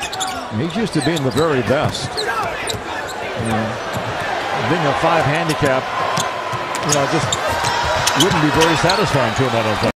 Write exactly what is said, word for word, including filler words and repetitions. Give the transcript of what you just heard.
He's used to being the very best. You know, being a five handicap, you know, just wouldn't be very satisfying to him, I don't think.